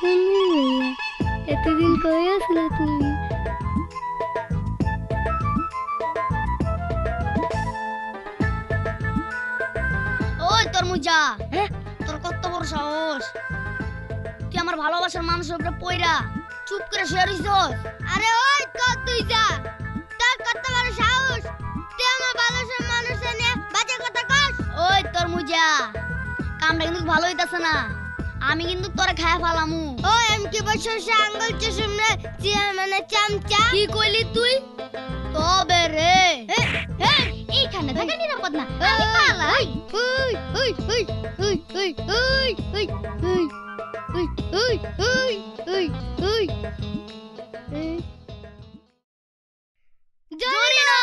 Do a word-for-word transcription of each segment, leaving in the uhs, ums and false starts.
সুন্দরী ভাইয়া, এতদিন কই আসলে তুমি? ওই তরমুজা, হ্যাঁ তোর কত বড় সাহস! তুই আমার ভালোবাসার মানুষের উপরে পয়রা চুপ করে শুয়ে রইছস। আরে ওই কত তুই যা, তোর কত বড় সাহস! তুই আমার ভালোবাসার মানুষের নিয়ে বাজে কথা কস। ওই তরমুজা, কামটা কিন্তু ভালো হইতাছে না। আমি কিন্তু তোরে খায়া ফালামু। ওই আমি কি বছর আঙ্গুল চুষুমনে চিয়া মানে চামচা। কি কইলি তুই? তবে রে এইখানে থাকা নিরাপদ না, আমি পালাই। ওই ওই ওই ওই ওই ওই ওই ওই ওই ওই ওই ওই ওই ওই জরিনা।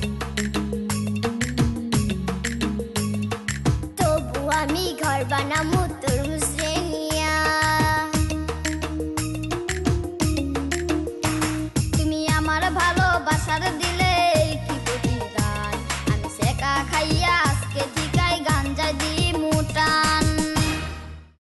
বানামু